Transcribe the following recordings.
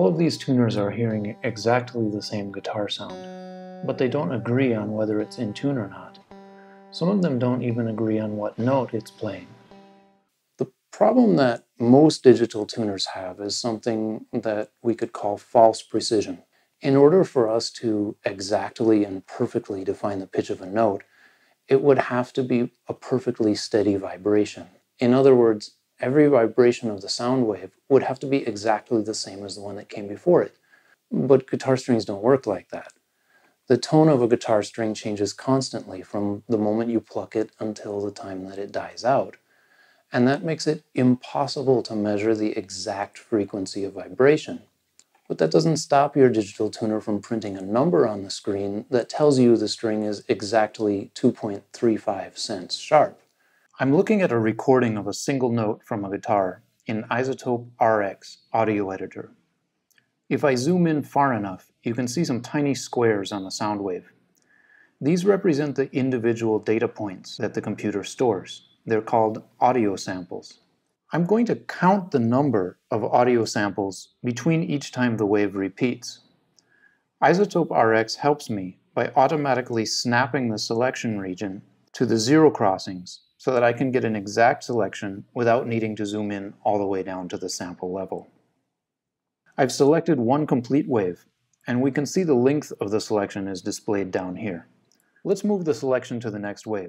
All of these tuners are hearing exactly the same guitar sound, but they don't agree on whether it's in tune or not. Some of them don't even agree on what note it's playing. The problem that most digital tuners have is something that we could call false precision. In order for us to exactly and perfectly define the pitch of a note, it would have to be a perfectly steady vibration. In other words, every vibration of the sound wave would have to be exactly the same as the one that came before it. But guitar strings don't work like that. The tone of a guitar string changes constantly from the moment you pluck it until the time that it dies out. And that makes it impossible to measure the exact frequency of vibration. But that doesn't stop your digital tuner from printing a number on the screen that tells you the string is exactly 2.35 cents sharp. I'm looking at a recording of a single note from a guitar in Isotope RX audio editor. If I zoom in far enough, you can see some tiny squares on the sound wave. These represent the individual data points that the computer stores. They're called audio samples. I'm going to count the number of audio samples between each time the wave repeats. Isotope RX helps me by automatically snapping the selection region to the zero crossings so that I can get an exact selection without needing to zoom in all the way down to the sample level. I've selected one complete wave, and we can see the length of the selection is displayed down here. Let's move the selection to the next wave.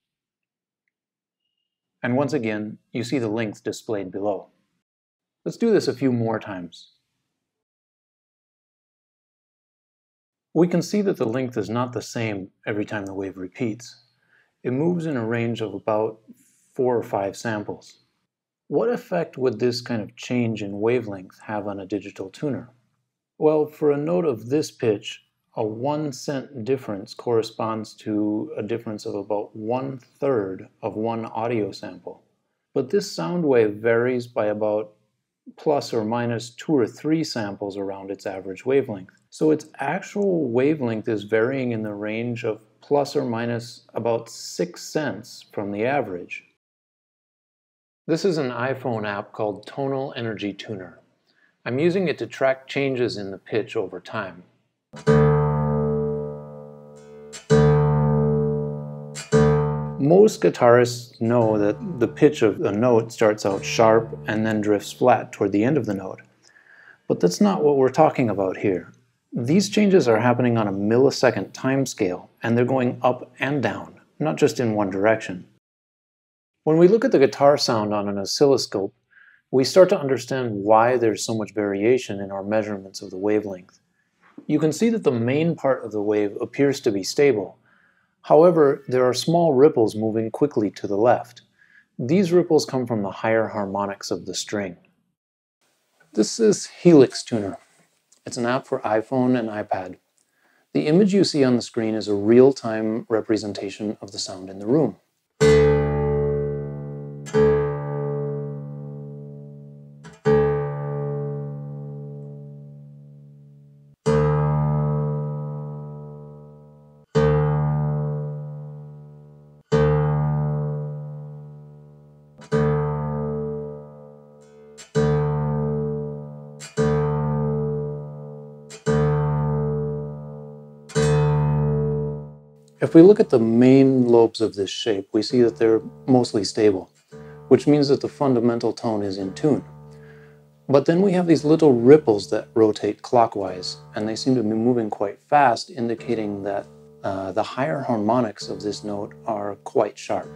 And once again, you see the length displayed below. Let's do this a few more times. We can see that the length is not the same every time the wave repeats. It moves in a range of about 4 or 5 samples. What effect would this kind of change in wavelength have on a digital tuner? Well, for a note of this pitch, a 1 cent difference corresponds to a difference of about 1/3 of one audio sample. But this sound wave varies by about plus or minus 2 or 3 samples around its average wavelength. So its actual wavelength is varying in the range of plus or minus about 6 cents from the average. This is an iPhone app called Tonal Energy Tuner. I'm using it to track changes in the pitch over time. Most guitarists know that the pitch of a note starts out sharp and then drifts flat toward the end of the note. But that's not what we're talking about here. These changes are happening on a millisecond time scale, and they're going up and down, not just in one direction. When we look at the guitar sound on an oscilloscope, we start to understand why there's so much variation in our measurements of the wavelength. You can see that the main part of the wave appears to be stable. However, there are small ripples moving quickly to the left. These ripples come from the higher harmonics of the string. This is Helix Tuner. It's an app for iPhone and iPad. The image you see on the screen is a real-time representation of the sound in the room. If we look at the main lobes of this shape, we see that they're mostly stable, which means that the fundamental tone is in tune. But then we have these little ripples that rotate clockwise, and they seem to be moving quite fast, indicating that the higher harmonics of this note are quite sharp.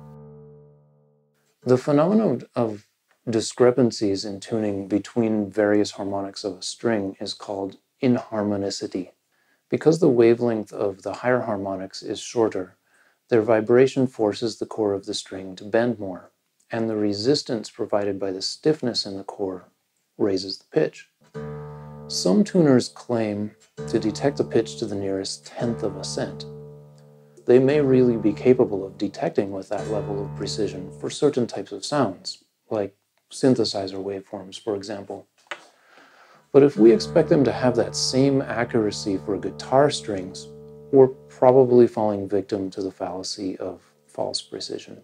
The phenomenon of discrepancies in tuning between various harmonics of a string is called inharmonicity. Because the wavelength of the higher harmonics is shorter, their vibration forces the core of the string to bend more, and the resistance provided by the stiffness in the core raises the pitch. Some tuners claim to detect the pitch to the nearest 1/10 of a cent. They may really be capable of detecting with that level of precision for certain types of sounds, like synthesizer waveforms, for example. But if we expect them to have that same accuracy for guitar strings, we're probably falling victim to the fallacy of false precision.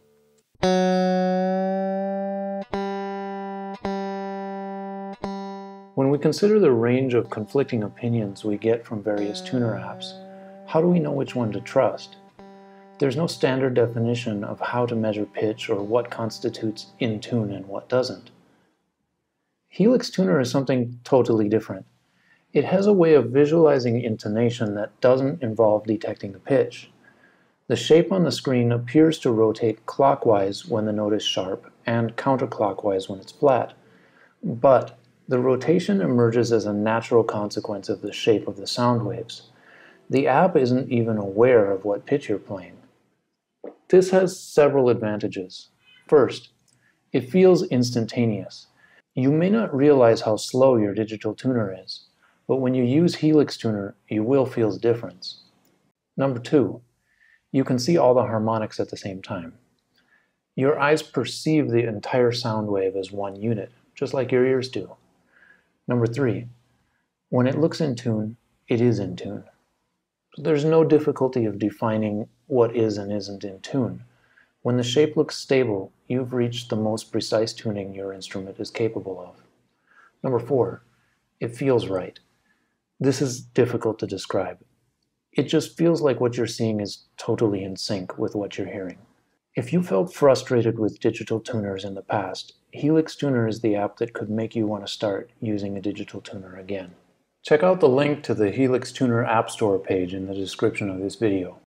When we consider the range of conflicting opinions we get from various tuner apps, how do we know which one to trust? There's no standard definition of how to measure pitch or what constitutes in tune and what doesn't. Helix Tuner is something totally different. It has a way of visualizing intonation that doesn't involve detecting the pitch. The shape on the screen appears to rotate clockwise when the note is sharp and counterclockwise when it's flat. But the rotation emerges as a natural consequence of the shape of the sound waves. The app isn't even aware of what pitch you're playing. This has several advantages. First, it feels instantaneous. You may not realize how slow your digital tuner is, but when you use Helix Tuner, you will feel the difference. Number two, you can see all the harmonics at the same time. Your eyes perceive the entire sound wave as one unit, just like your ears do. Number three, when it looks in tune, it is in tune. There's no difficulty of defining what is and isn't in tune. When the shape looks stable, you've reached the most precise tuning your instrument is capable of. Number four, it feels right. This is difficult to describe. It just feels like what you're seeing is totally in sync with what you're hearing. If you felt frustrated with digital tuners in the past, Helix Tuner is the app that could make you want to start using a digital tuner again. Check out the link to the Helix Tuner App Store page in the description of this video.